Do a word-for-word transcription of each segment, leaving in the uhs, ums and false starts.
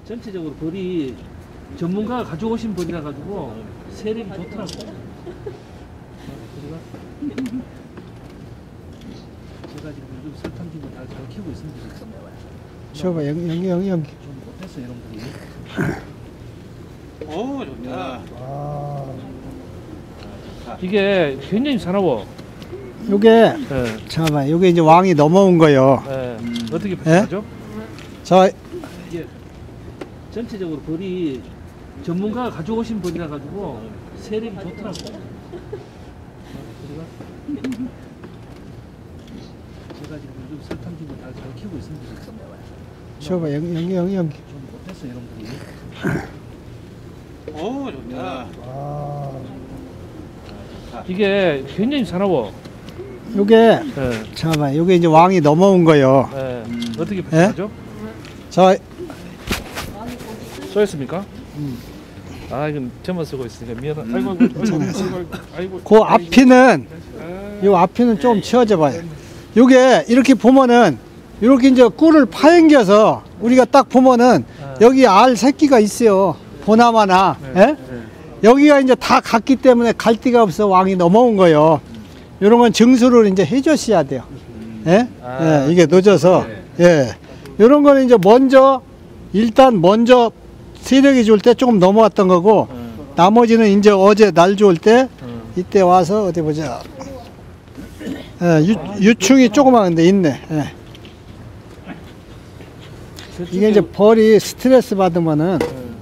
전체적으로 벌이 전문가가 가져오신 벌이라 가지고 세력이 좋더라고. 제가 지금 요즘 설탕집을 다 잘 키우고 있습니다. 저봐 연기 연기 연기 연기. 좀 못했어 이런 벌이. 오 좋다. 아. 이게 굉장히 사나워. 요게 네. 잠깐만 요게 이제 왕이 넘어온 거요. 네. 어떻게 표현하죠? 자 이게 전체적으로 벌이 전문가가 가져오신 벌이라 가지고 세력이 좋더라고. 제가 지금 요즘 설탕집을 다 잘 키우고 있습니다. 저봐 연기 연기 연기 연기. 좀 못했어 이런 벌이. 오 좋다. 아. 이게 굉장히 사나워. 요게 네. 잠깐만 요게 이제 왕이 넘어온 거요. 네. 어떻게 표현하죠? 자 쏘였습니까? 음. 아 이건 저만 쓰고 있으니까 미안하. 아이고 아이고 아이고 아이고 아이고. 그 앞이는 요 앞에는 좀 치워져 봐요. 요게 이렇게 보면은 이렇게 이제 꿀을 파행겨서 우리가 딱 보면은 여기 알 새끼가 있어요. 보나마나. 예? 네. 여기가 이제 다 갔기 때문에 갈 데가 없어 왕이 넘어온 거예요. 이런 건 증수를 이제 해줬어야 돼요. 예? 아. 예, 이게 늦어서. 예. 이런 거는 이제 먼저, 일단 먼저 세력이 좋을 때 조금 넘어왔던 거고, 나머지는 이제 어제 날 좋을 때, 이때 와서 어디 보자. 예, 유, 유충이 조그마한 데 있네. 예. 이게 이제 벌이 스트레스 받으면은,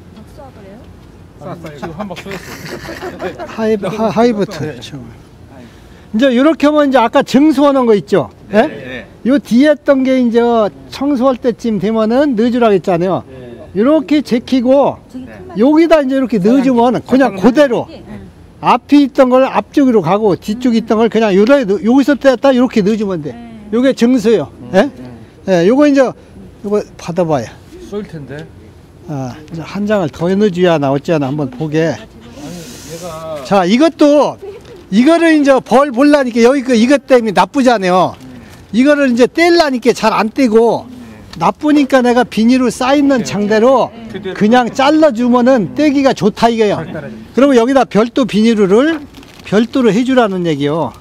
지금 한박 쏘였어. 하이브, 하, 하이브트. 이제 이렇게 하면 이제 아까 증수하는 거 있죠? 예? 네. 요 뒤에 했던 게 이제 청소할 때쯤 되면은 넣어주라고 했잖아요. 이렇게 제키고 여기다 이제 이렇게 넣어주면 그냥 그대로 앞에 있던 걸 앞쪽으로 가고 뒤쪽에 있던 걸 그냥 요래, 여기서 뗐다 이렇게 넣어주면 돼. 요게 증수예요. 예? 예, 요거 이제 요거 받아봐요. 쏠 텐데. 아, 이제 한 장을 더 넣어줘야 나 어찌하나 한번 보게. 아니 얘가 자, 이것도 이거를 이제 벌 볼라니까 여기 그 이것 때문에 나쁘잖아요. 이거를 이제 떼려니까 잘 안 떼고 나쁘니까 내가 비닐로 쌓이는 장대로 그냥 잘라주면은 떼기가 좋다 이거예요. 그리고 여기다 별도 비닐을 별도로 해주라는 얘기요.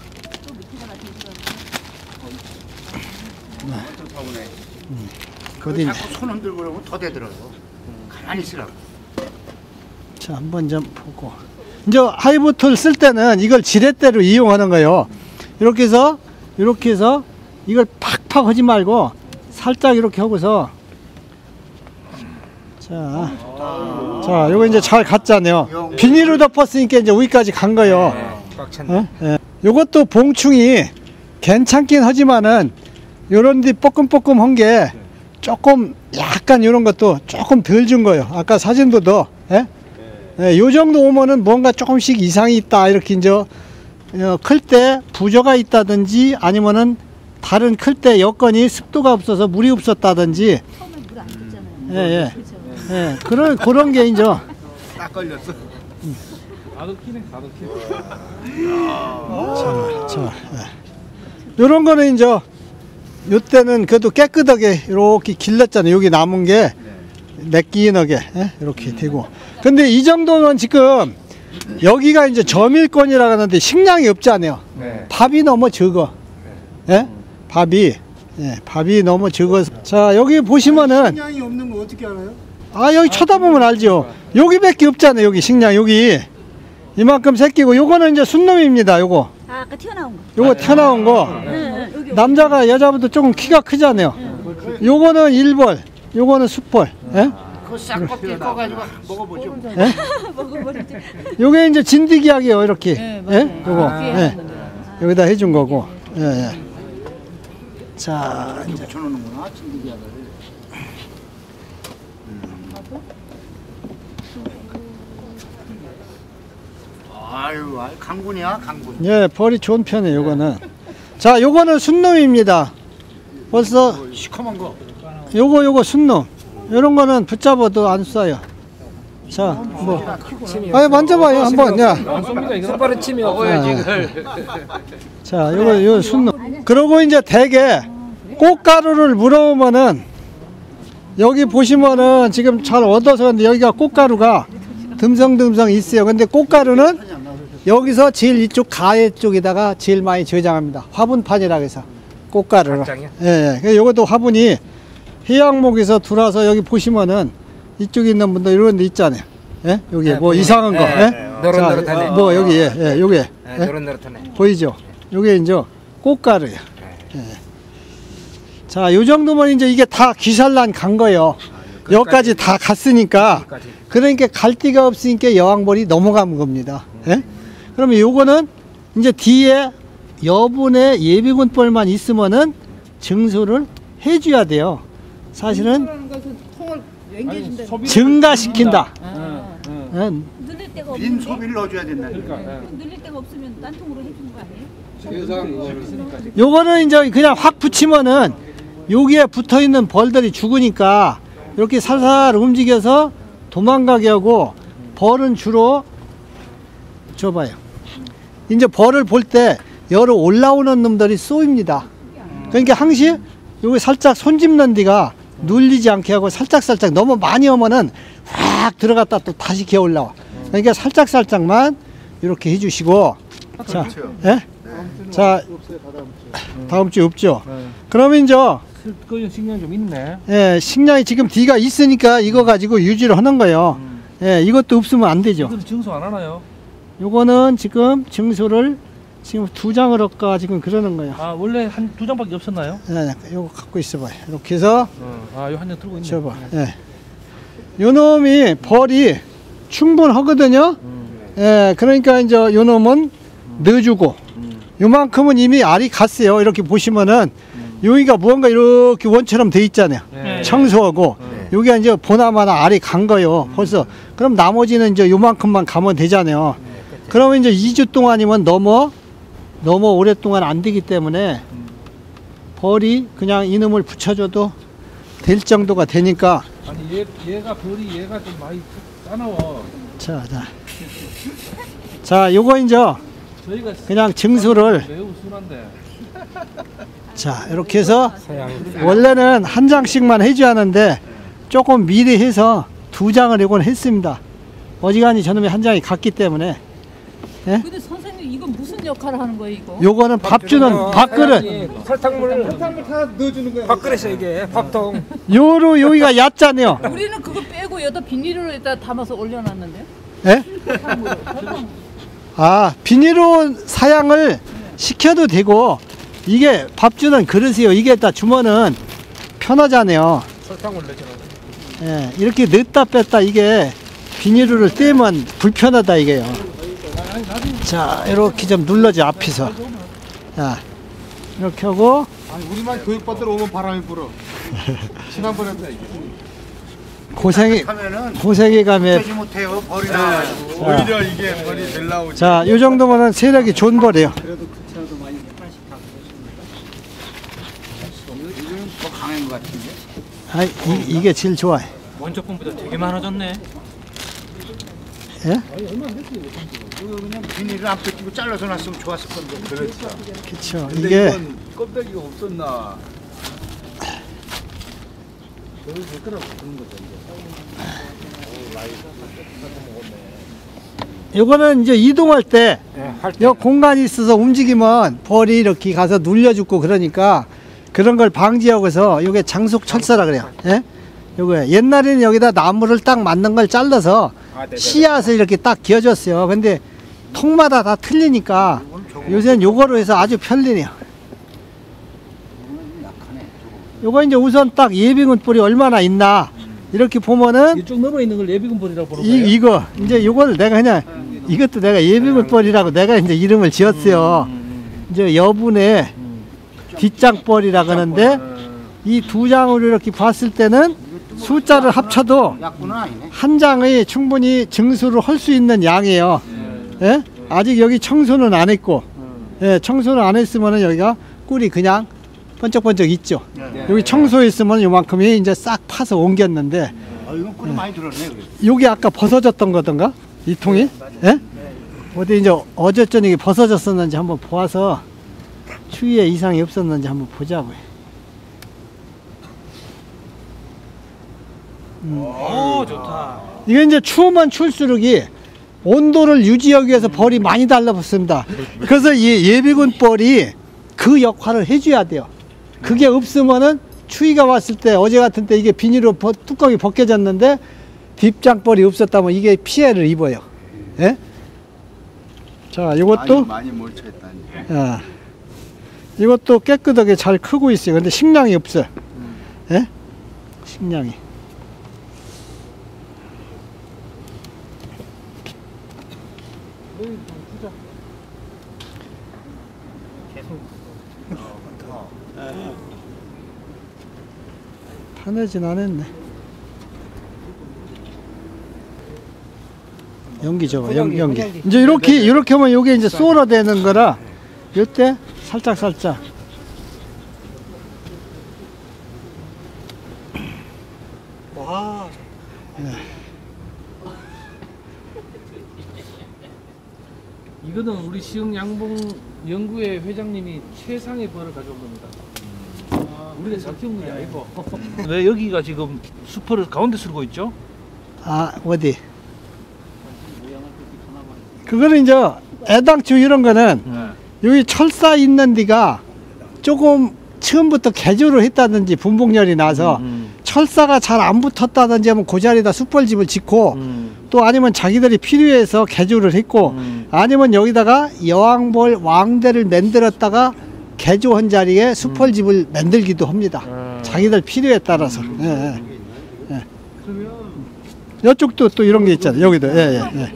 거기 자꾸 손 흔들고 그러면 더 되더라고. 가만히 있으라고. 자, 한번 좀 보고. 이제 하이브트를 쓸 때는 이걸 지렛대로 이용하는 거예요. 이렇게 해서 이렇게 해서 이걸 팍팍 하지 말고 살짝 이렇게 하고서 자, 자, 요거 이제 잘 갔잖아요. 비닐로 덮었으니까 이제 여기까지 간 거예요. 꽉 찼네. 어? 예. 요것도 봉충이 괜찮긴 하지만은 요런 데 뻐끔뻐끔한 게 조금 약간 요런 것도 조금 덜 준 거예요. 아까 사진도 더. 예? 예, 요 정도 오면은 뭔가 조금씩 이상이 있다 이렇게 이제 어, 클 때 부조가 있다든지 아니면은 다른 클 때 여건이 습도가 없어서 물이 없었다든지 처음에 물 안 줬잖아요. 예, 예. 그죠? 예, 그런 그런 게 이제 딱 걸렸어. 가득히네 가득히. 자, 자, 예. 요런 거는 이제 요때는 그래도 깨끗하게 이렇게 길렀잖아요. 여기 남은 게 매끼나게 예? 이렇게 되고. 근데 이 정도는 지금 여기가 이제 저밀권이라 하는데 식량이 없잖아요. 네. 밥이 너무 적어. 예? 밥이 예, 밥이 너무 적어서. 자, 여기 보시면은 식량이 없는 거 어떻게 알아요? 아, 여기 쳐다보면 알죠. 여기밖에 없잖아요. 여기 식량 여기 이만큼 새끼고 요거는 이제 순놈입니다. 요거 아, 아까 튀어나온 거. 요거 튀어나온 거. 응, 응, 여기. 남자가 여자보다 조금 키가 크잖아요. 요거는 일벌, 요거는 숫벌. 예? 그거 싹 껍질 꺼가지고 먹어보죠. 예? 먹어버리지. 요게 이제 진드기약이에요. 이렇게. 네, 예? 맞아요. 요거. 아, 예. 여기다 해준 거고. 예, 예. 자, 이제 붙여놓는구나 진드기약을. 아유, 아유, 강군이야 강군. 예, 벌이 좋은 편이에요. 요거는. 자, 요거는 순놈입니다. 벌써 시커먼 거. 요거 요거 순놈. 요런 거는 붙잡아도 안 쏴요. 자, 뭐. 아니, 만져봐요. 한번. 야. 안 쏩니다. 이거 손바닥 침이 없어야지 이걸. 자, 요거 요 순놈. 그러고 이제 대게 꽃가루를 물어오면은 여기 보시면은 지금 잘 얻어서 근데 여기가 꽃가루가 듬성듬성 있어요. 근데 꽃가루는 여기서 제일 이쪽 가해 쪽에다가 제일 많이 저장합니다. 화분판이라고 해서 꽃가루를. 각장이요? 예, 예. 요것도 화분이 해양목에서 들어와서 여기 보시면은 이쪽에 있는 분들 이런 데 있잖아요. 예? 여기 네, 뭐 보이네. 이상한 거. 네, 예? 네. 노릇노릇하네. 자, 뭐 여기 예, 예, 요게 네, 예? 노릇노릇하네. 보이죠? 요게 이제 꽃가루예요. 예. 자, 요 정도면 이제 이게 다 귀살난 간 거예요. 여기까지 다 갔으니까. 여기까지. 그러니까 갈 데가 없으니까 여왕벌이 넘어간 겁니다. 예? 그러면 요거는 이제 뒤에 여분의 예비군벌만 있으면은 증소를 해줘야 돼요. 사실은 증가시킨다. 응, 응. 예, 늘릴 데가 빈 없는데 소비를 넣어줘야 된다. 그러니까 예. 늘릴 데가 없으면 딴 통으로 해주는 거 아니에요? 요거는 이제 그냥 확 붙이면은 여기에 붙어 있는 벌들이 죽으니까 이렇게 살살 움직여서 도망가게 하고 벌은 주로 줘봐요. 이제 벌을 볼 때 여러 올라오는 놈들이 쏘입니다. 그러니까 항시 여기 살짝 손집는 데가 눌리지 않게 하고 살짝살짝 너무 많이 오면은 확 들어갔다 또 다시 기어 올라와. 그러니까 살짝살짝만 이렇게 해주시고. 자, 예? 자, 다음 주에 없죠. 네. 그러면 이제 그 식량 좀 있네. 예, 식량이 지금 D가 있으니까 이거 가지고 유지를 하는 거예요. 예, 이것도 없으면 안 되죠. 이거는 증소 안 하나요? 요거는 지금 증소를 지금 두 장을 얻까 지금 그러는 거예요. 아 원래 한 두 장밖에 없었나요? 예, 요거 갖고 있어봐요. 이렇게 해서 아요 한 장 들고 있네. 줘봐. 예. 요 놈이 벌이 충분하거든요. 예, 그러니까 이제 요 놈은 넣어주고 요만큼은 이미 알이 갔어요. 이렇게 보시면은 여기가 무언가 이렇게 원처럼 돼 있잖아요. 네. 청소하고 여기가 이제 보나마나 알이 간 거예요. 벌써 그럼 나머지는 이제 요만큼만 가면 되잖아요. 그러면 이제 이 주 동안이면 너무 너무 오랫동안 안 되기 때문에 벌이 그냥 이놈을 붙여줘도 될 정도가 되니까. 아니 얘 얘가 벌이 얘가 좀 많이 싸나워. 자, 자, 자, 요거 이제 저희가 그냥 증수를 매우 순한데. 자 이렇게 해서 서양. 원래는 한 장씩만 해줘야 하는데 조금 미리 해서 두 장을 이건 했습니다. 어지간히 저놈이 한 장이 갔기 때문에. 근데 선생님 이건 무슨 역할을 하는 거예요 이거? 요거는 밥 주는 밥그릇. 설탕물 설탕물 다 넣어주는 거야. 밥그릇이 이게 밥통. 요로 여기가 얕잖아요. 우리는 그거 빼고 여기다 비닐로 에다 담아서 올려놨는데요? 예? 아, 비닐로 사양을 시켜도 되고 이게 밥 주는 그릇이요. 이게 다 주면은 편하잖아요. 설탕물 넣어주는 거. 예, 이렇게 넣었다 뺐다 이게 비닐을 떼면 불편하다 이게요. 자, 이렇게 좀 눌러줘 앞에서. 자, 이렇게 하고 아니 우리만 교육받으러 오면 바람이 불어. 지난번에도 고생이 하면은 고생이 감에. 되지 못해요. 벌이 나와가지고. 오히려 이게 벌이 덜 나오지. 자, 요 정도면은 세력이 좋은 벌이에요. 요즘 더 강한 것 같은데. 아, 이, 이게 제일 좋아요. 원조 폼보다 되게 많아졌네. 예? 이거 그냥 비닐을 안 뺏기고 잘라서 놨으면 좋았을 건데. 그렇죠. 그쵸. 근데 이게 이건 껍데기가 없었나. 요거는 이제 이동할 때 네, 할 때. 요 공간이 있어서 움직이면 벌이 이렇게 가서 눌려 죽고 그러니까 그런 걸 방지하고 해서 요게 장속 철사라 그래요. 예? 요거 옛날에는 여기다 나무를 딱 맞는 걸 잘라서 아, 네네. 씨앗을 이렇게 딱 기어줬어요. 근데 통마다 다 틀리니까 요새는 요거로 해서 아주 편리해요. 요거 이제 우선 딱 예비군 뿔이 얼마나 있나 이렇게 보면은 이쪽 넘어 있는 걸 예비군 벌이라고 보는 거예요. 이, 이거 이제 요거를 내가 그냥 이것도 내가 예비군 뻘이라고 내가 이제 이름을 지었어요. 이제 여분의 뒷장벌이라 그러는데 이 두 장으로 이렇게 봤을 때는 숫자를 합쳐도 약분은 아니네. 한 장의 충분히 증수를 할 수 있는 양이에요. 예? 아직 여기 청소는 안 했고, 예, 청소는 안 했으면은 여기가 꿀이 그냥 번쩍번쩍 있죠. 여기 청소했으면 요만큼이 이제 싹 파서 옮겼는데, 아 이건 꿀이 많이 들었네. 그래도. 여기 아까 벗어졌던 거던가? 이 통이? 예? 어디 이제 어제 저녁에 벗어졌었는지 한번 보아서 추위에 이상이 없었는지 한번 보자고요. 오 좋다. 이게 이제 추우면 추울수록이 온도를 유지하기 위해서 벌이 많이 달라붙습니다. 그래서 이 예비군 벌이 그 역할을 해줘야 돼요. 그게 없으면은 추위가 왔을 때 어제 같은 때 이게 비닐로 버, 뚜껑이 벗겨졌는데 뒷장벌이 없었다면 이게 피해를 입어요. 예? 자, 이것도 많이 몰쳐있다니. 아, 이것도 깨끗하게 잘 크고 있어요. 근데 식량이 없어요. 예? 식량이. 파내진 않았네. 연기 저거, 연, 연기. 이제 이렇게, 이렇게 하면 이게 이제 쏘라 되는 거라, 이때 살짝, 살짝. 와. 이거는 우리 시흥 양봉 연구회 회장님이 최상의 벌을 가져온 겁니다. 우리가 잘 키운 게 아니고. 왜 여기가 지금 수퍼를 가운데 쓰고 있죠? 아, 어디? 그거는 이제 애당초 이런 거는 네. 여기 철사 있는 데가 조금 처음부터 개조를 했다든지 분봉열이 나서 음, 철사가 잘 안 붙었다든지 하면 그 자리에다 숯벌집을 짓고 음, 또 아니면 자기들이 필요해서 개조를 했고 음. 아니면 여기다가 여왕벌 왕대를 만들었다가 개조한 자리에 숯벌집을 만들기도 합니다. 음. 자기들 필요에 따라서. 예, 예. 예. 이쪽도 또 이런 게 있잖아요. 여기도. 예, 예, 예.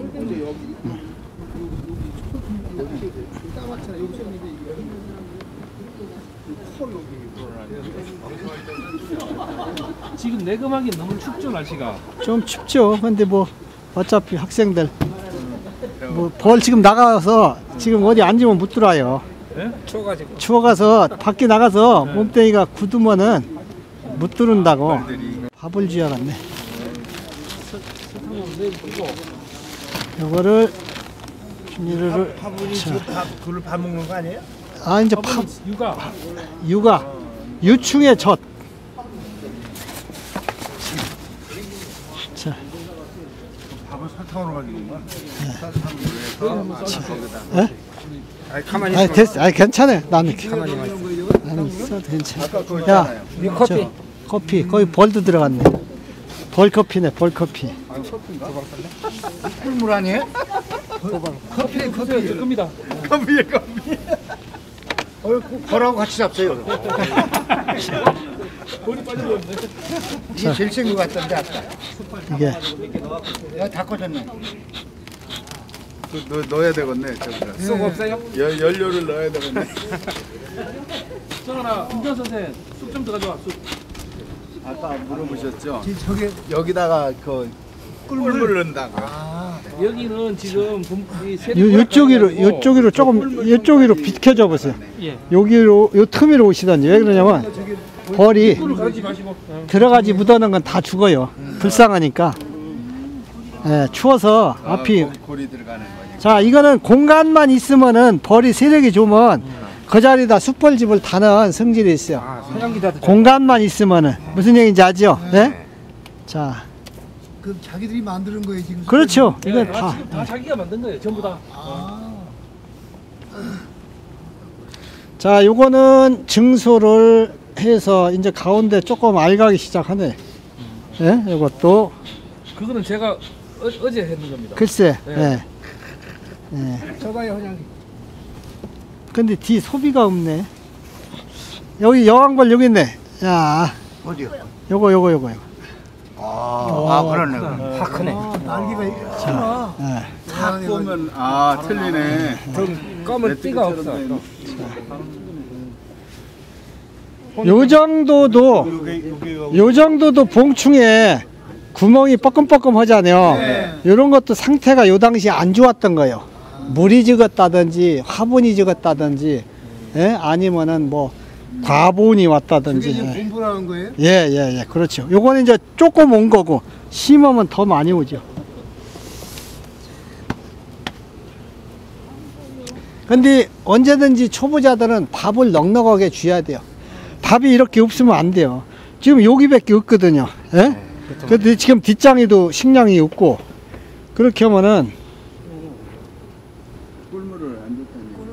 지금 내금하기 너무 춥죠 날씨가. 좀 춥죠. 근데 뭐 어차피 학생들 뭐 벌 지금 나가서 지금 어디 앉으면 못 들어와요. 예? 추워가지고. 추워가서 밖에 나가서 몸뚱이가 굳으면은 못 들어온다고. 밥을 쥐어갔네. 요거를 비닐을 파분이 지금 밥, 그걸 밥 먹는 거 아니에요? 아 이제 파 육아. 육아 유충의 젖. 자, 밥을 설탕으로 가지고 가. 예? 아니 가만히 아니 있어. 됐어. 아니 괜찮아요. 나는 가만히 있어. 나는 있어도 괜찮아. 아까 그거 야, 있잖아요. 이 커피. 저, 커피 거기 벌도 들어갔네. 벌 커피네. 벌 커피. 꿀물 아니에요? 커피 커피 겁니다. 커피에 커피. 어, 그 벌하고 같이 잡세요. 볼이 빠져버렸네. 이게 제일 센 거 같던데 아까. 이게 야, 다 꺼졌네. 그 넣, 넣어야 되겠네. 저기다. 쑥 없어요? 열, 연료를 넣어야 되겠네. 정원아, 김경 선생 쑥 좀 더 가져와. 쑥. 아까 물어보셨죠? 저게 여기다가 그 꿀물 넣는다고. 여기는 지금 봄- 이 세리 요, 보라카이라고 요쪽으로 요쪽으로 조금 요쪽으로 비켜줘 보세요. 예. 여기로 요 틈으로 오시던지 왜 그러냐면 벌이 꿀을 가르지 마시고. 어. 들어가지 묻어는 건 다 죽어요. 불쌍하니까. 예, 추워서 아, 앞이. 거기 골이 들어가는 거니까. 자, 이거는 공간만 있으면은 벌이 세력이 좋으면 그 자리에다 숯벌집을 다는 성질이 있어요. 아 사장기다. 공간만 있으면은 무슨 얘기인지 아죠? 예? 자, 그 자기들이 만드는 거예요 지금. 그렇죠. 예, 이건 다, 다. 지금 다 자기가 만든 거예요. 전부 다. 자, 요거는 증소를 해서 이제 가운데 조금 알가기 시작하네. 예? 요것도 그거는 제가 어, 어제 했는 겁니다. 글쎄. 네. 예. 예. 저봐요 회장님. 근데 뒤 소비가 없네. 여기 여왕벌 여기 있네. 야, 어디요? 요거 요거 요거 요거. 아, 아 그러네. 그러네. 확 크네. 날개가 자, 예. 딱 보면 아 틀리네. 좀 검은 띠가 없어. 요 정도도 요 정도도 봉충에 구멍이 뻐끔뻐끔 하잖아요. 이런 것도 상태가 요 당시 안 좋았던 거예요. 물이 적었다든지 화분이 적었다든지 예? 아니면은 뭐 과분이 왔다든지 이게 예. 공부라는 거예요? 예, 예, 예, 그렇죠. 요거는 이제 조금 온 거고 심으면 더 많이 오죠. 근데 언제든지 초보자들은 밥을 넉넉하게 줘야 돼요. 밥이 이렇게 없으면 안 돼요. 지금 여기밖에 없거든요. 예? 근데 지금 뒷장에도 식량이 없고 그렇게 하면은 꿀물을 안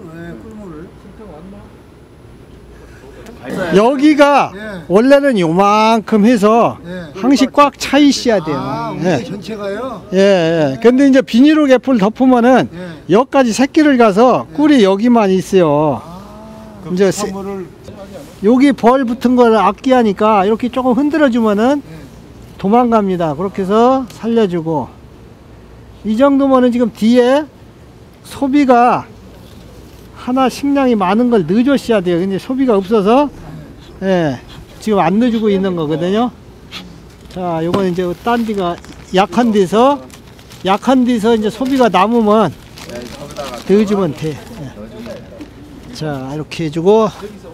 줬다니. 여기가 예. 원래는 요만큼 해서 예. 항시 꽉 차 있어야 돼요. 아, 예. 우리 전체가요? 예, 예. 근데 이제 비닐로 개풀 덮으면은 예. 여기까지 새끼를 가서 꿀이 여기만 있어요. 이제 세- 여기 벌 붙은 걸 악기하니까 이렇게 조금 흔들어 주면은 도망갑니다. 그렇게 해서 살려주고 이 정도면은 지금 뒤에 소비가 하나 식량이 많은 걸 넣어줬어야 돼요. 근데 소비가 없어서 예, 지금 안 넣어주고 있는 거거든요. 자, 요건 이제 딴 데가 약한 데서 약한 데서 이제 소비가 남으면 넣어주면 돼. 예. 자, 이렇게 해주고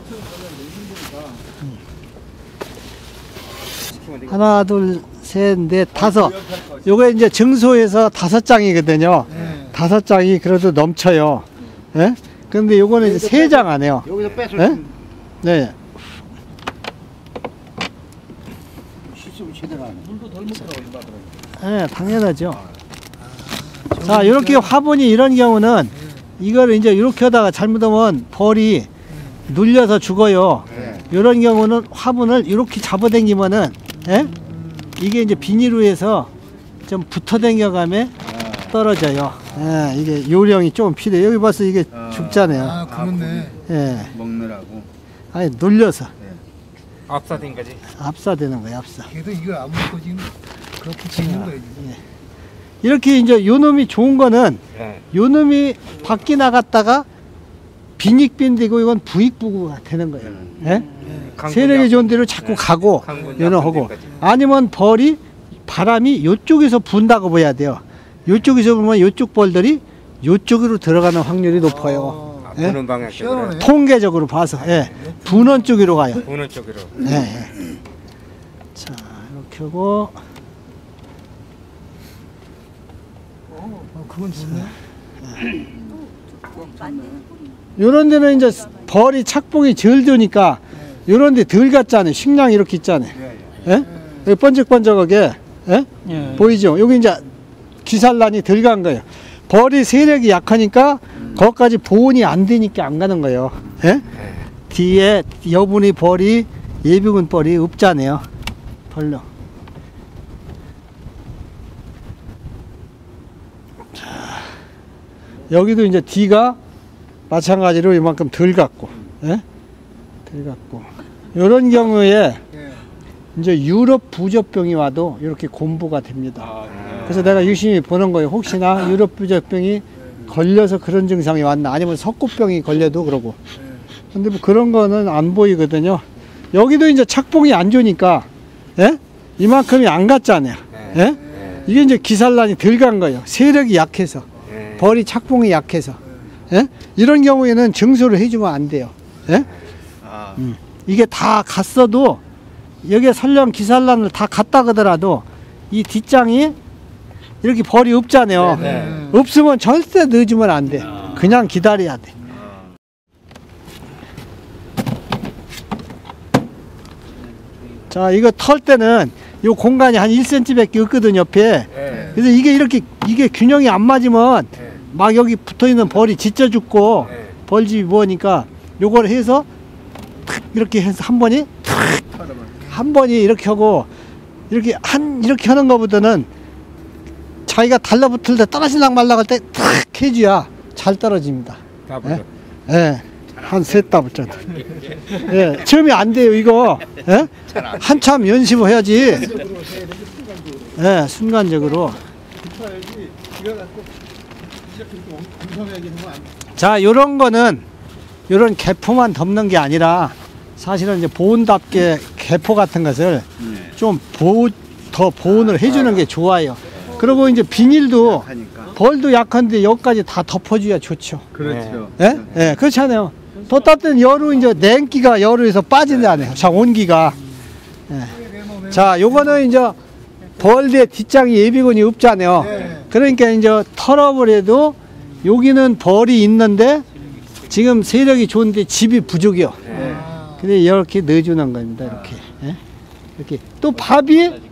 하나, 둘, 셋, 넷, 다섯. 요거 이제 증소해서 다섯 장이거든요. 네. 다섯 장이 그래도 넘쳐요. 예? 근데 요거는 이제 세 장 안 해요. 여기서 뺏을 예? 수 네. 시스템 제대로 하네. 물도 덜 먹더라고 이거. 예, 당연하죠. 자, 이렇게 화분이 이런 경우는 이거를 이제 이렇게 하다가 잘못하면 벌이 눌려서 죽어요. 이런 경우는 화분을 이렇게 잡아당기면은, 예? 이게 이제 비닐로에서 좀 붙어당겨가면 떨어져요. 예, 이게 요령이 좀 필요해요. 여기 봐서 이게 죽잖아요. 아, 그렇네. 예. 먹느라고. 아니, 눌려서 앞사진 거지. 압사되는 거예요, 압사. 걔도 이걸 안 먹고 지금 그렇게 짓는 거예요. 지금. 이렇게 이제 요 놈이 좋은 거는 예. 요 놈이 밖에 나갔다가 빈익빈되고 이건 부익부가 되는 거예요. 예? 세력이 좋은 데로 자꾸 가고 요는 하고 아니면 벌이 바람이 요쪽에서 분다고 봐야 돼요. 요쪽에서 보면 요쪽 벌들이 요쪽으로 들어가는 확률이 높아요. 아, 예? 부는 방향 쪽으로. 시원하네. 통계적으로 봐서 예. 분원 쪽으로 가요. 부는 쪽으로. 예, 예. 자, 이렇게 하고 어, 그건 좋네. 요런 데는 이제 벌이 착봉이 덜 되니까 요런 데 덜 갔잖아요. 식량이 이렇게 있잖아요. 예? 여기 번쩍번쩍하게 예? 보이죠? 여기 이제 기산란이 덜 간 거예요. 벌이 세력이 약하니까 거기까지 보온이 안 되니까 안 가는 거예요. 예? 뒤에 여분의 벌이 예비군 벌이 없잖아요. 별로. 자, 여기도 이제 뒤가 마찬가지로 이만큼 덜 갔고, 예? 덜 갔고. 이런 경우에 예. 이제 유럽 부적병이 와도 이렇게 곰보가 됩니다. 그래서 내가 유심히 보는 거예요. 혹시나 유럽 부적병이 걸려서 그런 증상이 왔나, 아니면 석고병이 걸려도 그러고. 근데 뭐 그런 거는 안 보이거든요. 여기도 이제 착봉이 안 좋으니까, 예? 이만큼이 안 갔잖아요. 예? 이게 이제 기산란이 덜 간 거예요. 세력이 약해서. 벌이 착봉이 약해서. 예? 이런 경우에는 증소를 해주면 안 돼요. 예? 아, 음. 이게 다 갔어도 여기에 설령 기산란을 다 갔다 그더라도 이 뒷장이 이렇게 벌이 없잖아요. 네. 없으면 절대 넣어주면 안 돼. 그냥 기다려야 돼. 자, 이거 털 때는 이 공간이 한 일 센티미터밖에 없거든요, 옆에. 예. 그래서 이게 이렇게 이게 균형이 안 맞으면 예. 막 여기 붙어 있는 벌이 짖어 죽고 예. 벌집이 뭐니까 요걸 해서 탁 이렇게 해서 한 번이 탁 한 번이 이렇게 하고 이렇게 한 이렇게 하는 것보다는 자기가 달라붙을 때 떨어질랑 말랑 할 때 탁 해줘야 잘 떨어집니다. 다 예? 불러. 예. 한 셋 다블 정도. 예. 처음에 안 돼요, 이거. 예? 한참 연습을 해야지. 예, 순간적으로. 자, 요런 거는 요런 개포만 덮는 게 아니라 사실은 이제 보온답게 개포 같은 것을 좀 보, 더 보온을 해주는 게 좋아요. 그리고 이제 비닐도 하니까. 벌도 약한데 여기까지 다 덮어줘야 좋죠. 그렇죠. 예? 예, 그렇잖아요. 더 따뜻한 여루 이제 냉기가 여루에서 빠진다네요. 자, 온기가. 예. 자, 요거는 이제 벌대 뒷장이 예비군이 없잖아요. 그러니까 이제 털어버려도 여기는 벌이 있는데 지금 세력이 좋은데 집이 부족이요. 근데 이렇게 넣어주는 겁니다. 이렇게. 예? 이렇게. 또 밥이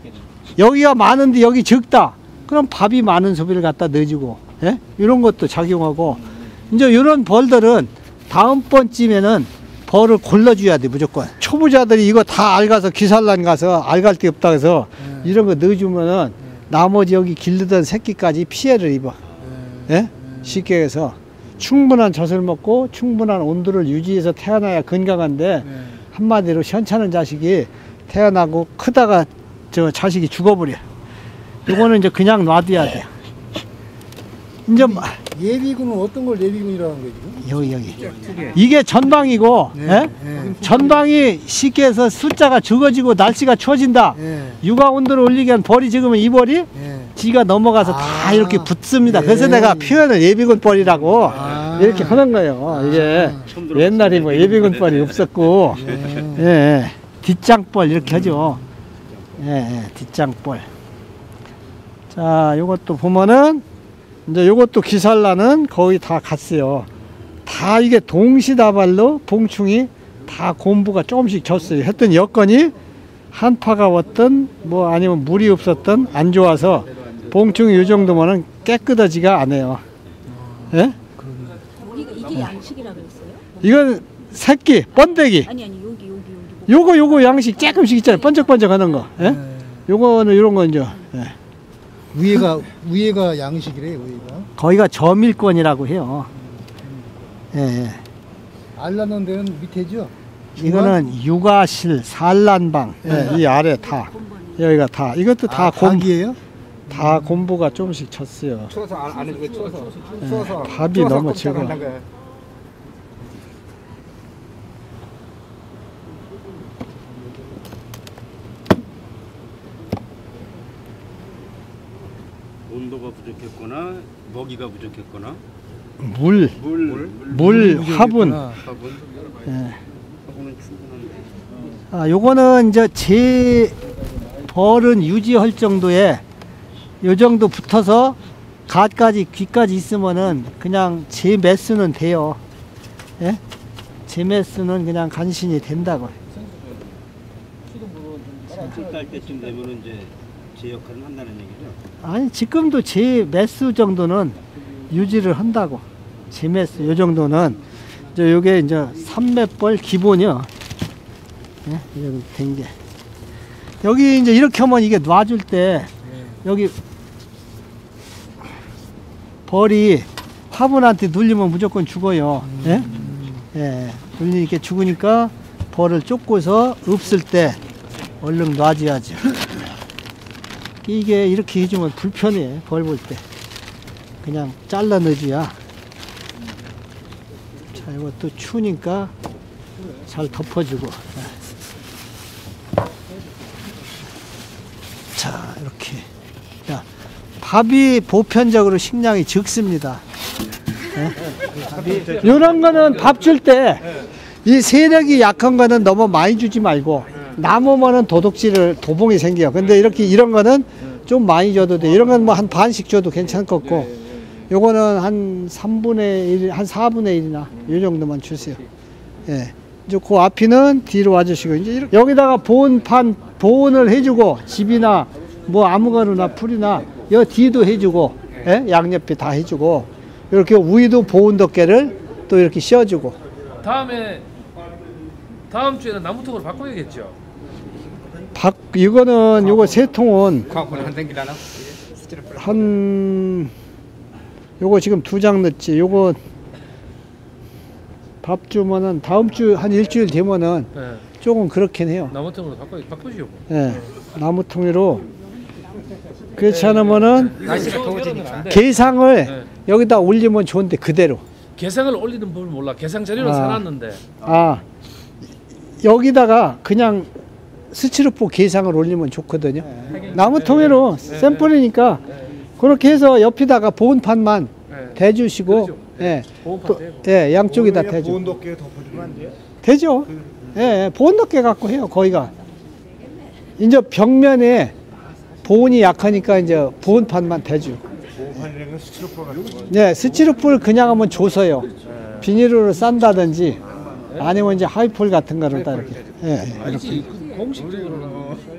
여기가 많은데 여기 적다. 그럼 밥이 많은 소비를 갖다 넣어주고, 예? 이런 것도 작용하고, 이제 이런 벌들은 다음번쯤에는 벌을 골라줘야 돼, 무조건. 초보자들이 이거 다 알가서 기살란 가서 알갈 데 없다 해서 이런 거 넣어주면은 나머지 여기 길르던 새끼까지 피해를 입어. 예? 쉽게 해서 충분한 젖을 먹고 충분한 온도를 유지해서 태어나야 건강한데 한마디로 현찮은 자식이 태어나고 크다가 저 자식이 죽어버려. 이거는 이제 그냥 놔둬야 돼. 이제 예비군은 어떤 걸 예비군이라는 거예요 지금? 여기 여기 이게 전방이고, 네. 예? 네. 전방이 쉽게 해서 숫자가 적어지고 날씨가 추워진다. 예. 육아 온도를 올리기 위한 벌이 적으면 이 벌이 예. 지가 넘어가서 아. 다 이렇게 붙습니다. 그래서 예. 내가 표현을 예비군 벌이라고 아. 이렇게 하는 거예요. 이게 옛날에 뭐 예비군 벌이 없었고, 예. 예, 예. 뒷장벌 이렇게 하죠. 예, 예. 뒷장벌. 자, 요것도 보면은 이제 요것도 기살라는 거의 다 갔어요. 다 이게 동시다발로 봉충이 다 곰부가 조금씩 졌어요. 했던 여건이 한파가 왔든 뭐 아니면 물이 없었든 안 좋아서 봉충이 이 정도면은 깨끗하지가 않아요. 예? 여기가 이게 양식이라 그랬어요? 이건 새끼, 번데기. 아니 아니 여기 여기 여기. 요거 요거 양식 조금씩 있잖아요. 번쩍번쩍 하는 거. 예? 요거는 이런 건 이제 예. 위에가 위에가 양식이래요 위에가. 거기가 저밀권이라고 해요. 예, 예. 알라는 데는 밑에죠? 이거는 육아실, 산란방, 예, 이 아래 다 여기가 다 이것도 다 아, 곰, 닭이에요? 다 곰부가 조금씩 쳤어요. 추워서 안, 안 해주고 추워서 예, 추워서 밥이 추워서 너무 꼼짝 적어. 안 한 거야. 온도가 부족했거나 먹이가 부족했거나 물, 물, 물, 물, 화분. 화분 예. 화분은 충분한데 아, 요거는 이제 제 벌은 유지할 정도에 요 정도 붙어서 가까지 귀까지 있으면은 그냥 제 매수는 돼요. 예? 제 매수는 그냥 간신히 된다고. 딸 때쯤 되면은 이제 제 역할은 한다는 얘기죠. 아니 지금도 제 매수 정도는 유지를 한다고. 제 매수 요 정도는 이제 요게 이제 삼매벌 기본이요. 예? 이렇게 된 게. 여기 이제 이렇게 하면 이게 놔줄 때 여기 벌이 화분한테 눌리면 무조건 죽어요. 예? 예. 눌리니까 죽으니까 벌을 쫓고서 없을 때 얼른 놔줘야죠. 이게 이렇게 해주면 불편해. 벌 볼 때 그냥 잘라 넣어줘야. 자, 이것도 추우니까 잘 덮어주고. 자, 이렇게. 자, 밥이 보편적으로 식량이 적습니다. 예? 이런 거는 밥 줄 때 이 세력이 약한 거는 너무 많이 주지 말고 남으면은 도둑질을 도봉이 생겨요. 근데 이렇게 이런 거는 좀 많이 줘도 돼. 이런 건 뭐 한 반씩 줘도 괜찮겠고, 요거는 한 삼분의 일, 한 사분의 일이나 요 정도만 주세요. 예. 이제 그 앞이는 뒤로 와주시고, 이제 이렇게 여기다가 보온판 보온을 해주고, 집이나 뭐 아무거나 풀이나 여 뒤도 해주고, 예? 양옆에 다 해주고, 이렇게 위도 보온 덮개를 또 이렇게 씌워주고. 다음에 다음 주에는 나무통으로 바꿔야겠죠. 박 이거는 요거 세 통은 광고는 한 댕기라나? 한 요거 지금 두 장 넣지. 요거 밥 주면은 다음 주 한 일주일 되면은 네. 조금 그렇긴 해요. 나무통으로 바꿔 바꾸시오. 예, 나무통으로. 그렇지 않으면은 날씨가 더워지니까. 게상을 네. 여기다 올리면 좋은데 그대로. 게상을 올리는 법을 몰라. 게상 재료를 아. 사놨는데. 아, 여기다가 그냥 스티로폼 게상을 올리면 좋거든요. 나무통으로 샘플이니까 그렇게 해서 옆에다가 보온판만 네. 대주시고, 그러죠. 예, 보온판 또, 대고. 예, 양쪽에다 대주. 보온덮개 덮어주면 안 돼요? 되죠. 예, 예, 보온덮개 갖고 해요. 거기가 이제 벽면에 보온이 약하니까 이제 보온판만 대주. 보온판이라는 건 스티로폼 같은 거. 네, 스티로폼을 그냥 하면 줘서요. 비닐로 싼다든지 아니면 이제 하이폴 같은 거를 다 이렇게. 예, 예, 이렇게. 공식적으로는